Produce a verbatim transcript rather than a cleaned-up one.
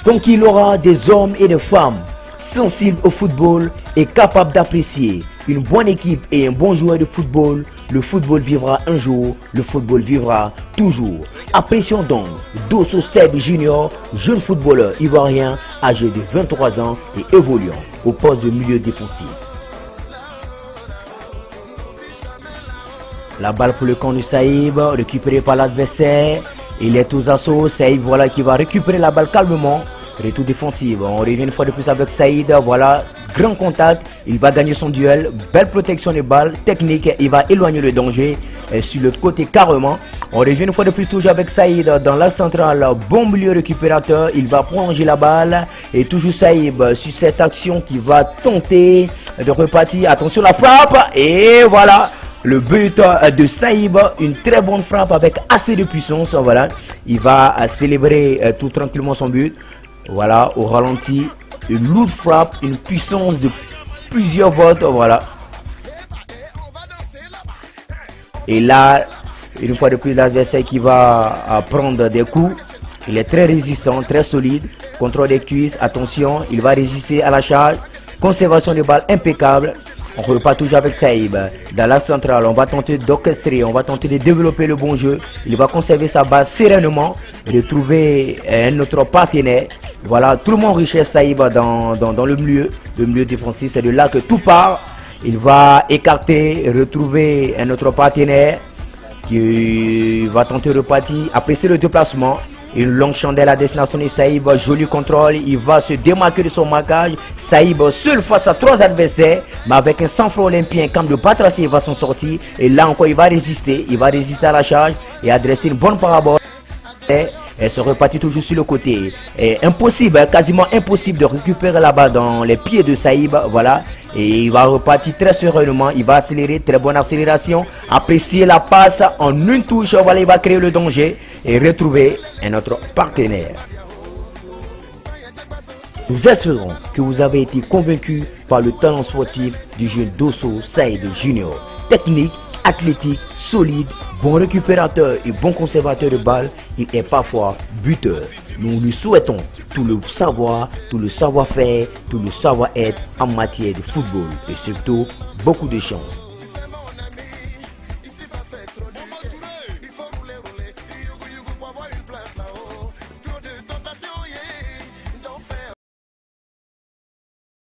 tant qu'il aura des hommes et des femmes sensibles au football et capables d'apprécier une bonne équipe et un bon joueur de football, le football vivra un jour, le football vivra toujours. Apprécions donc Dosso Saïb Junior, jeune footballeur ivoirien âgé de vingt-trois ans et évoluant au poste de milieu défensif. La balle pour le camp de Saïb, récupérée par l'adversaire. Il est aux assauts. Saïb, voilà, qui va récupérer la balle calmement. Retour défensif. On revient une fois de plus avec Saïd. Voilà, grand contact. Il va gagner son duel. Belle protection de balle. Technique. Il va éloigner le danger. Et sur l'autre côté, carrément. On revient une fois de plus toujours avec Saïd dans l'axe central. Bon milieu récupérateur. Il va prolonger la balle. Et toujours Saïd sur cette action qui va tenter de repartir. Attention la frappe. Et voilà. Le but de Saïb, une très bonne frappe avec assez de puissance. Voilà, il va célébrer tout tranquillement son but. Voilà, au ralenti, une lourde frappe, une puissance de plusieurs volts. Voilà. Et là, une fois de plus, l'adversaire qui va prendre des coups. Il est très résistant, très solide. Contrôle des cuisses, attention, il va résister à la charge. Conservation de balle impeccable. On repart toujours avec Saïb. Dans la centrale, on va tenter d'orchestrer, on va tenter de développer le bon jeu. Il va conserver sa base sereinement et de trouver un autre partenaire. Voilà, tout le monde recherche Saïb dans, dans, dans le milieu, le milieu défensif. C'est de là que tout part. Il va écarter, retrouver un autre partenaire qui va tenter de repartir, apprécier le déplacement. Une longue chandelle à destination de Saïb, joli contrôle, il va se démarquer de son marquage. Saïb seul face à trois adversaires, mais avec un sang-froid olympien, comme de Batracier, il va s'en sortir. Et là encore, il va résister, il va résister à la charge et adresser une bonne parabole. Elle se repartit toujours sur le côté. Et impossible, quasiment impossible de récupérer la balle dans les pieds de Saïb. Voilà. Et il va repartir très sereinement. Il va accélérer, très bonne accélération. Apprécier la passe en une touche. Voilà, il va créer le danger et retrouver un autre partenaire. Nous espérons que vous avez été convaincus par le talent sportif du jeune Dosso Saïb Junior. Technique, athlétique, solide, bon récupérateur et bon conservateur de balle, il est parfois buteur. Nous lui souhaitons tout le savoir, tout le savoir-faire, tout le savoir-être en matière de football et surtout beaucoup de chance.